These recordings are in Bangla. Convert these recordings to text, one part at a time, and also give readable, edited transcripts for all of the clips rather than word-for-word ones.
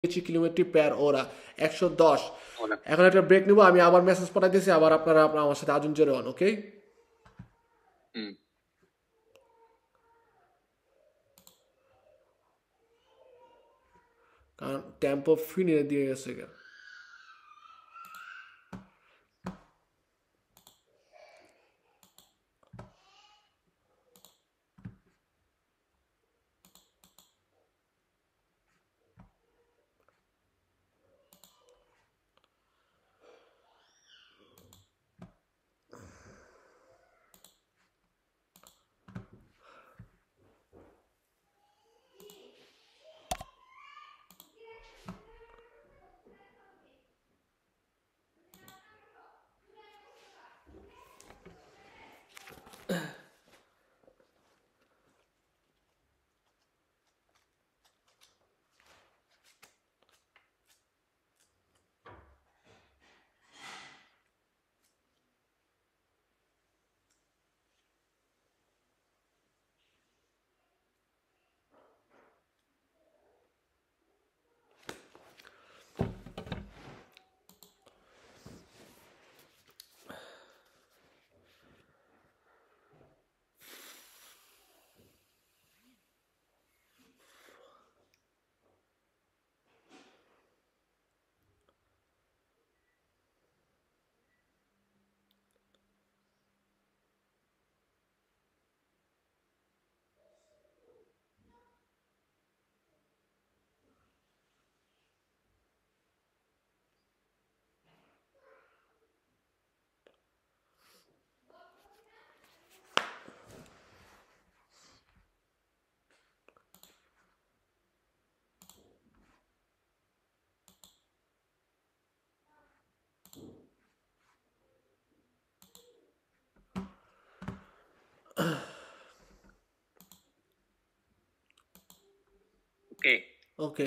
কিলোমিটার per ora 110 এখন একটা ব্রেক নিব আমি আবার মেসেজ পাঠাই দিয়েছি আবার আপনারা আমার সাথে আজুন জোরে হন ওকে কারণ টেম্পো ফিনিয়ে দিয়ে গেছে ওকে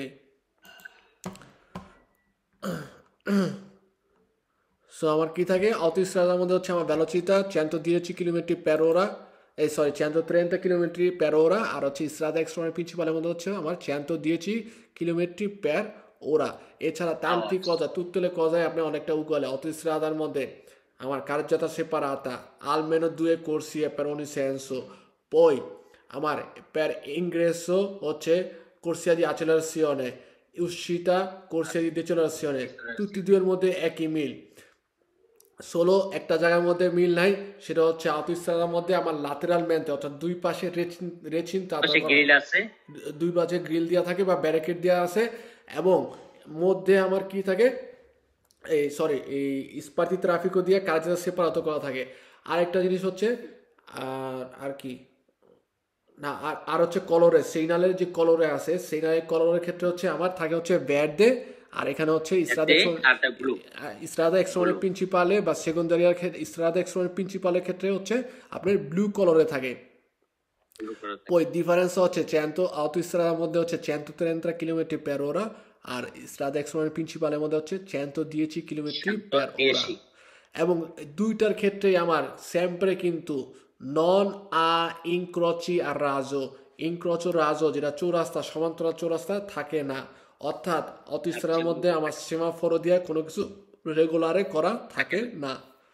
সো আমার কি থাকে autostradaর মধ্যে হচ্ছে আমার velocità 110 km per ora sorry 130 km per ora আর হচ্ছে strada extraordinaria principale মধ্যে হচ্ছে আমার 110 km per ora এছাড়া তান্ত্রিক cosa tutte le cose আপনি অনেকটা উগলে autostradaর মধ্যে আমার carreggiata separata almeno 2 corsie per ogni senso poi আমার per ingresso হচ্ছে corsia di accelerazione uscita corsia di decelerazione tutti due এর মধ্যে একই মিল সোলো একটা জায়গার মধ্যে মিল নাই সেটা হচ্ছে autostradaর মধ্যে আমার lateral mente অর্থাৎ দুই পাশে recinta গ্রিল আছে দুই পাশে গ্রিল দেয়া থাকে বা ব্যারিকেড দেয়া আছে এবং মধ্যে আমার কি থাকে এই সরি এই স্পার্টি ট্রাফিকও দিয়ে কাজের সেপারেট করা থাকে আরেকটা জিনিস হচ্ছে আর কি না আর হচ্ছে কলরে সিগন্যালের যে কলরে আছে সিগন্যালের কলরের ক্ষেত্রে হচ্ছে আমার থাকে হচ্ছে ভের্দে আর এখানে হচ্ছে Strada extraordinaria principale বা সেকেন্ডারিয়ার ক্ষেত্রে Strada extraordinaria principale ক্ষেত্রে হচ্ছে আপনার ব্লু কালারে থাকে poi differenza হচ্ছে autostradaর মধ্যে হচ্ছে 130 km per ora আর Strada extraordinaria principale মধ্যে হচ্ছে 110 km per ora এবং দুইটার ক্ষেত্রেই আমার sempre কিন্তু non a incroci a raso incrocio raso যেটা চৌরাস্তা সমান্তরাল চৌরাস্তা থাকে না অর্থাৎ autostradaর মধ্যে আমার সেমাফোর দিয়ে কোনো কিছু রেগুলারে করা থাকে না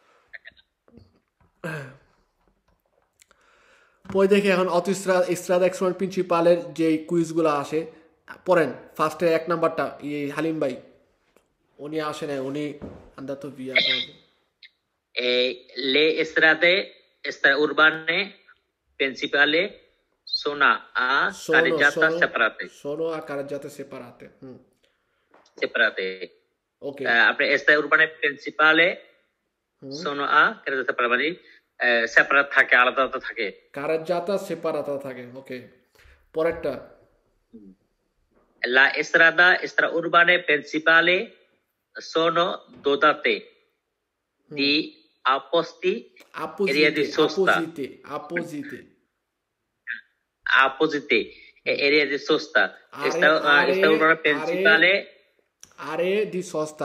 পরে দেখি এখন Strada extraordinaria principale যে কুইজগুলো আসে পড়েন ফার্স্টে এক নাম্বারটা এই হালিম ভাই উনি আসে না উনি andato via le strade urbane principali sono a carreggiata separate separate okay apre strade urbane principale sono a carreggiata separate separate থাকে আলাদা আলাদা থাকে carreggiata separata থাকে ওকে পরেরটা la strada urbane principali sono dotate di opposti area di sosta opposite area di sosta strada urbana principale area di sosta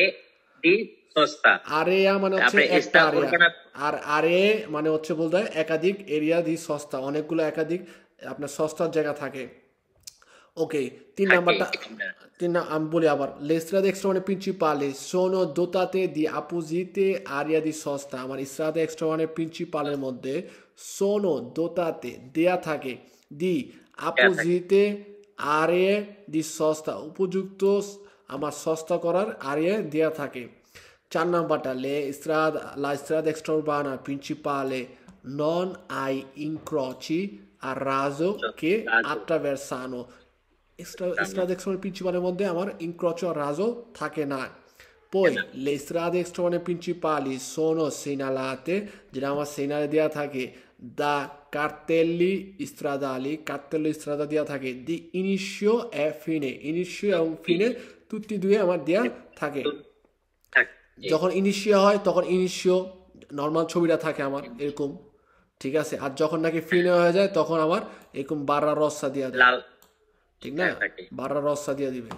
area মানে হচ্ছে একটা এরিয়া আর area মানে হচ্ছে বলতে একাধিক এরিয়া দি সস্তা অনেকগুলো একাধিক আপনার সস্তার জায়গা থাকে ওকে তিন আমি বলি আবার le strade extraeurbane principali sono dotate di apposite area di sosta আমার strade extraeurbane principaleর মধ্যে sono dotate দেয়া থাকে di apposite area di sosta উপযুক্ত আমার সস্তা করার আরিয়া দেয়া থাকে 4 নাম্বারটা la strada extraurbana principale non hai incroci a raso che attraversano strada extraurbane principaleর মধ্যে আমার incrocio a raso থাকে না poi le strade extraurbane principali sono segnalate যেটা আমার segnale দেয়া থাকে da cartelli stradali cartello strada দেয়া থাকে di inizio e fine inizio এবং fine tutti due আমার দেয়া থাকে যখন ইনিশিয়া হয় তখন ইনিশিও নরমাল ছবিটা থাকে আমার এরকম ঠিক আছে আর যখন নাকি ফিনে হয়ে যায় তখন আমার এরকম বাররা রসা দিয়া দেয় ঠিক না বাররা রসা দিয়া দিবে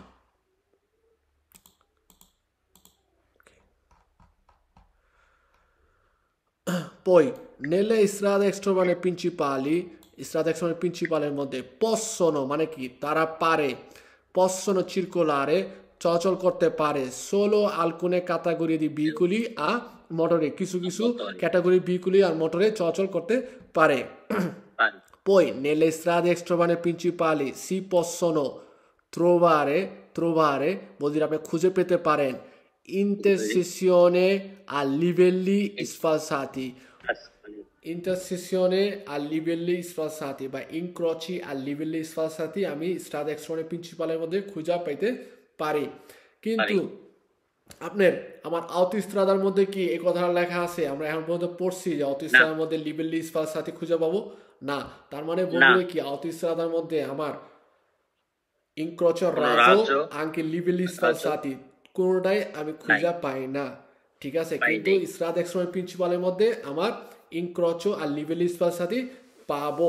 poi nelle strade extraurbane principali এর মধ্যে possono মানে কি তারা পারে possono circolare চলাচল করতে পারে solo alcune categorie di veicoli a motore কিছু ক্যাটাগরি veicoli আর মোটরে চলাচল করতে পারে poi nelle strade extraurbane principali si possono trovare vuol dire আপনি খুঁজে পেতে পারেন intersezione a livelli sfalsati বা incroci a livelli sfalsati আমি strada extraurbane principaleর মধ্যে খুঁজে পেতে পারি কিন্তু আপনার আমার autostradaর মধ্যে কি এই কথাটা লেখা আছে আমরা এখন পর্যন্ত পড়ছি যে autostradaর মধ্যে livelli sfalsati খুঁজে পাবো না তার মানে বলবে কি autostradaর মধ্যে আমার incrocio raso anche livelli sfalsati কোনটাই আমি খুঁজে পাই না ঠিক আছে কিন্তু strada extraurbane principaleর মধ্যে আমার incrocio a livelli sfalsati পাবো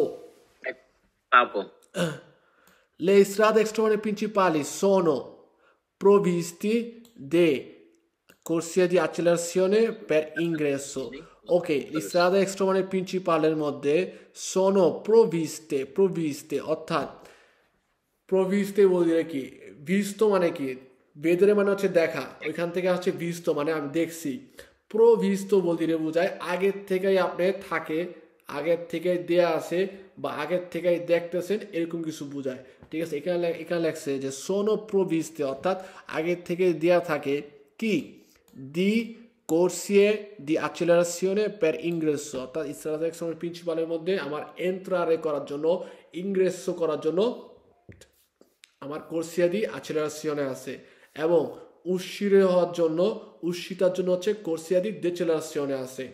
le strade extraurbane principali sono provvisti di corsia di accelerazione per ingresso ok le strade extraurbane principaleর মধ্যে sono provviste অর্থাৎ provviste বলতে কি visto মানে কি বেদরে মানে হচ্ছে দেখা ওইখান থেকে হচ্ছে visto মানে আমি দেখছি provvisto বলতে বোঝায় আগের থেকেই আপনি থাকে আগের থেকে দেয়া আছে বা আগের থেকেই দেখতেছেন এরকম কিছু বোঝায় ঠিক আছে এখানে লেখছে যে sono provviste অর্থাৎ আগের থেকে দেয়া থাকে কি di corsie di accelerazione per ingresso অর্থাৎ strada extraurbane principaleর মধ্যে আমার entrare করার জন্য ingresso করার জন্য আমার corsia di accelerazione আছে এবং uscitaর জন্য হচ্ছে corsia di decelerazione আছে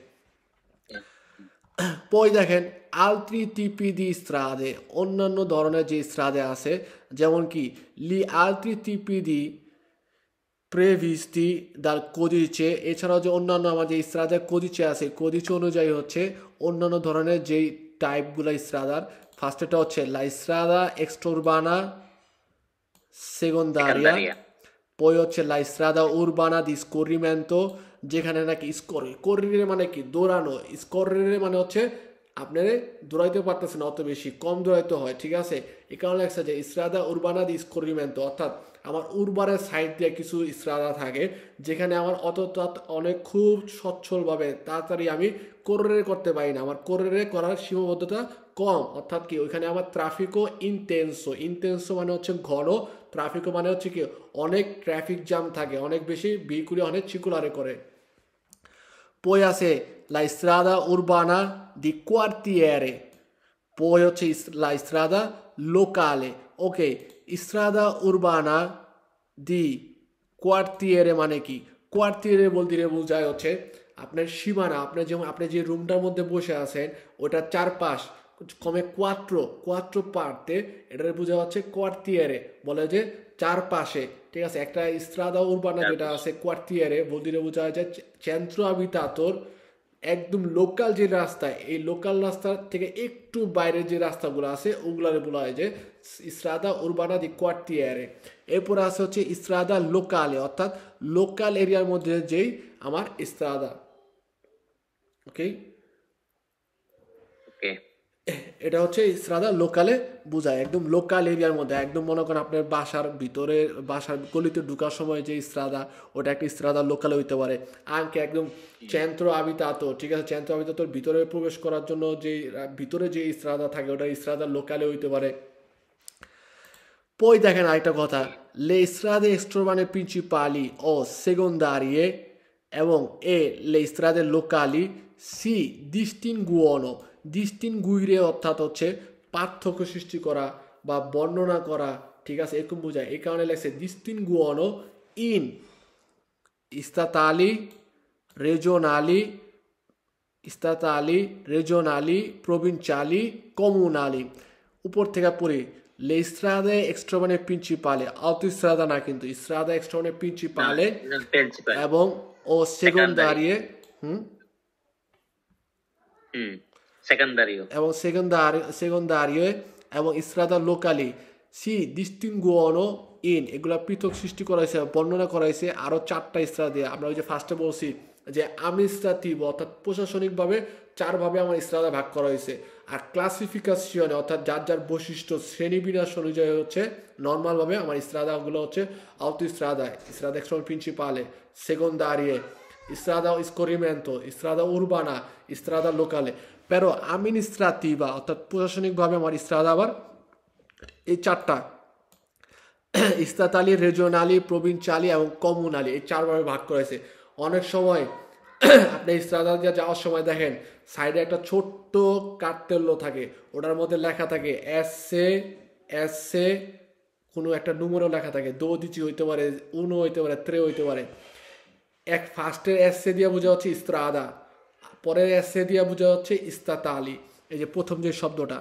poi দেখেন altri tipi di strade অন্যান্য ধরনের যে strade আছে যেমন কি gli altri tipi di previsti dal codice এছাড়াও যে অন্যান্য আমাদের strade codice আছে codice অনুযায়ী হচ্ছে অন্যান্য ধরনের যেই টাইপগুলো stradaর ফার্স্টটা হচ্ছে la strada extraurbana secondaria poi হচ্ছে la strada urbana di scorrimento যেখানে নাকি correre মানে কি দৌড়ানো scorrere মানে হচ্ছে আপনারা দৌড়াইতে পারতেছেন না অত বেশি কম দৌড়াইতে হয় ঠিক আছে এই কারণে লেখা যে strada urbana di scorrimento অর্থাৎ আমার উর্বারের সাইড দিয়ে কিছু strada থাকে যেখানে আমার অনেক খুব সচ্ছলভাবে তাড়াতাড়ি আমি correre করতে পারি না আমার correre করার সীমাবদ্ধতা কম অর্থাৎ কি ওইখানে আমার ট্রাফিকও ইনটেনসো মানে হচ্ছে ঘন ট্রাফিকও মানে হচ্ছে কি অনেক ট্রাফিক জ্যাম থাকে অনেক বেশি ভেহিকুলি অনেক চিকুলারে করে poi আছে la strada urbana di quartiere poi হচ্ছে la strada locale ok strada urbana di quartiere মানে কি quartiere বলতে বোঝায় হচ্ছে আপনার সীমানা আপনি যে রুমটার মধ্যে বসে আছেন ওটার চারপাশ come quattro parte এটা বোঝা হচ্ছে quartiere বলে যে চারপাশে ঠিক আছে একটা strada urbana যেটা আছে quartiere বলতে বোঝায় যে centro abitato একদম লোকাল যে রাস্তা এই লোকাল রাস্তা থেকে একটু বাইরে যে রাস্তাগুলো আছে ওগুলারে বলা হয় যে strada urbana di quartiere এরপর আছে হচ্ছে strada locale অর্থাৎ লোকাল এরিয়ার মধ্যে যেই আমার strada ওকে এটা হচ্ছে ইস্ত্রাদা লোকালে বোঝায়, একদম লোকাল এরিয়ার মধ্যে, একদম মনে করেন আপনার বাসার ভিতরে, বাসার গলিতে ঢুকার সময় যে ইস্ত্রাদা, ওটা একটা ইস্ত্রাদা লোকালে হইতে পারে। আঙ্কে একদম চেন্ত্র আবিতাতো, ঠিক আছে, চেন্ত্র আবিতাতোর ভিতরে প্রবেশ করার জন্য যে ভিতরে যে ইস্ত্রাদা থাকে ওটা ইস্ত্রাদা লোকালে হইতে পারে। Poi দেখেন আরেকটা কথা, le strade extraurbane principali o secondarie এবং le strade locali si distinguono, distinguire অর্থাৎ হচ্ছে পার্থক্য সৃষ্টি করা বা বর্ণনা করা, ঠিক আছে, এরকম বোঝায়। এই কারণে লেখছে distinguono in statali, regionali, regionali, provinciali, comunali। উপর থেকে পড়ি, le strade extraeurbane principali, autostrada না কিন্তু, strada extraeurbane principale এবং ও secondarie, এবং secondarie এবং strada locali si distinguono in, এগুলা পৃথক সৃষ্টি করা হয়েছে, বর্ণনা করা হয়েছে আরো 4টা স্ট্রাদা দিয়ে। আমরা ওই যে ফার্স্টে বলছি যে আমনিস্ট্রেটিভ অর্থাৎ প্রশাসনিকভাবে 4 ভাবে আমার স্ট্রাদা ভাগ করা হয়েছে, আর ক্লাসিফিকেশনে অর্থাৎ যার যার বৈশিষ্ট্য শ্রেণীবিন্যাস অনুযায়ী হচ্ছে নর্মালভাবে আমার স্ট্রাদাগুলো হচ্ছে autostrada, strada extraeurbane principale, secondarie, strada scorrimento, strada urbana, strada locale। pero amministrativa অর্থাৎ প্রশাসনিকভাবে আমার স্ট্রাদা আবার এই 4টা, statali, regionali, provinciali এবং comunali, এই 4 ভাবে ভাগ করেছে। অনেক সময় আপনি স্ট্রাদা দিয়ে যাওয়ার সময় দেখেন সাইডে একটা ছোট্ট কার্টেল্লো থাকে, ওটার মধ্যে লেখা থাকে এসে কোনো একটা নুমেরও লেখা থাকে, 12 হইতে পারে, 1 হইতে পারে, 3 হইতে পারে। এক ফার্স্টের এসে দিয়ে বোঝা হচ্ছে স্ট্রাদা, পরের এসে দিয়ে বোঝা হচ্ছে statali, এই যে প্রথম যে শব্দটা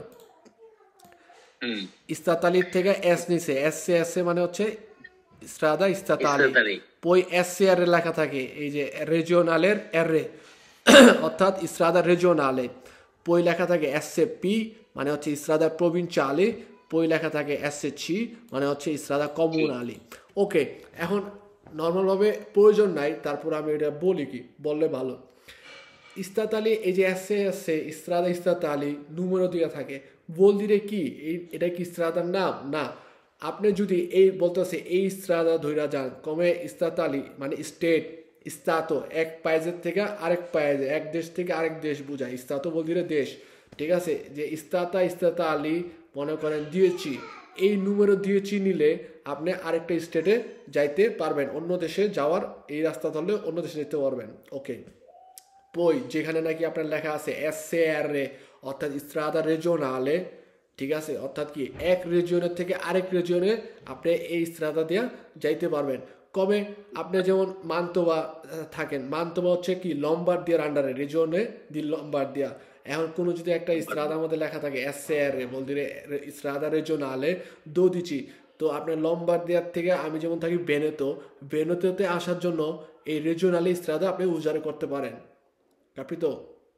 statali থেকে এস নিছে, এসে মানে হচ্ছে strada statali, পই এসআর এর লেখা থাকে এই যে রিজিওনালের এর অর্থাৎ strada regionale, পই লেখা থাকে এসপি মানে হচ্ছে strada provinciale, পই লেখা থাকে এসসি মানে হচ্ছে strada comunali। ওকে, এখন নর্মালভাবে প্রয়োজন নাই, তারপর আমি এটা বলি, কি বললে ভালো। statali, এই যে এসে strada statali নুমেরো দেওয়া থাকে, বল দিলে কি এটা কি স্ট্রাদার নাম? না, আপনি যদি এই বলতেছে এই স্ট্রাদা ধইরা যান, কমে statali মানে স্টেট, স্তাতো এক পায়েজের থেকে আরেক পায়েজে, এক দেশ থেকে আরেক দেশ বোঝায়, স্তাতো বল দিলে দেশ, ঠিক আছে, যে statali মনে করেন দিয়েছি, এই নুমেরো দিয়েছি নিলে আপনি আরেকটা স্টেটে যাইতে পারবেন, অন্য দেশে যাওয়ার এই রাস্তা ধরলে অন্য দেশে যেতে পারবেন। ওকে, পই যেখানে নাকি আপনার লেখা আছে এসআর অর্থাৎ strada regionale, ঠিক আছে, অর্থাৎ কি এক রিজিয়নের থেকে আরেক রিজিয়নে আপনি এই স্ট্রাদা দিয়া যাইতে পারবেন। কবে আপনি যেমন মান্তোবা থাকেন, মান্তোবা হচ্ছে কি লম্বার্দিয়ার আন্ডারে, রিজিয়নে দি লম্বার্দিয়া। এখন কোনো যদি একটা স্ট্রাদার মধ্যে লেখা থাকে এসআর বলতে স্ট্রাদা রিজিওনালে 12, তো আপনার লম্বার্দিয়ার থেকে আমি যেমন থাকি বেনেতোতে আসার জন্য এই রিজিওনালি স্ট্রাদা আপনি উজারে করতে পারেন, capito?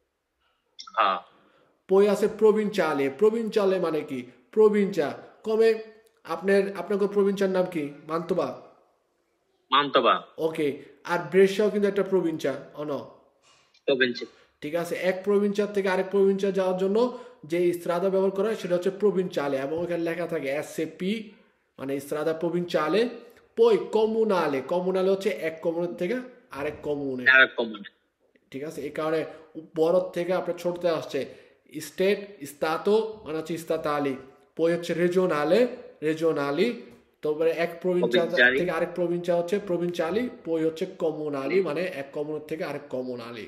পই আছে প্রভিনচালে, প্রভিনচালে মানে কি প্রভিনচা, কমে আপনার প্রভিনচার নাম কি? মান্তোবা। ওকে, আর ব্রেশাও কিন্তু একটা প্রভিনচা, ঠিক আছে, এক প্রভিনচার থেকে আরেক প্রভিনচা যাওয়ার জন্য যে স্ট্রাদা ব্যবহার করা হয় সেটা হচ্ছে প্রভিনচালে, এবং ওখানে লেখা থাকে এসপি মানে স্ট্রাদা প্রভিনচালে। পই কমুনালে, কমুনালে হচ্ছে এক কমুনের থেকে আরেক কমুনে, ঠিক আছে, এই কারণে বড় থেকে আপনার ছোটতে আসছে স্টেট, স্তাতো মানে হচ্ছে statali, পই হচ্ছে রিজিওনালি, তারপরে এক প্রভিনচা থেকে আরেক প্রভিনচা হচ্ছে প্রভিনচালি, পই হচ্ছে কমুনালি মানে এক কমুনের থেকে আরেক কমুনালি।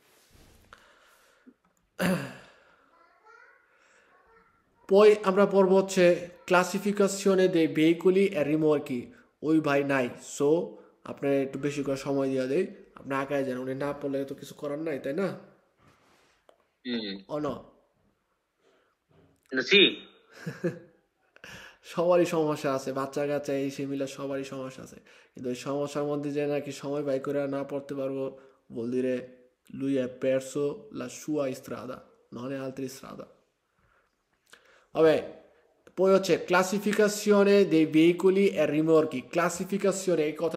পই আমরা পড়ব হচ্ছে ক্লাসিফিকেশনে দে ভেহিকুলি এ রিমোর্কি। ওই ভাই নাই, সো আপনার একটু বেশি করে সময় দিয়ে দেয়, আপনি আগায় যান, উনি না পড়লে তো কিছু করার নাই, তাই না? অন সবারই সমস্যা আছে, বাচ্চা কাচ্চা এই সে মিলে সবারই সমস্যা আছে, কিন্তু ওই সমস্যার মধ্যে যে নাকি সময় বাই করে না পড়তে পারবো, বল dire lui ha perso la sua strada, non è altra strada। Vabbè, poi c'è classificazione dei veicoli e rimorchi, classificazione,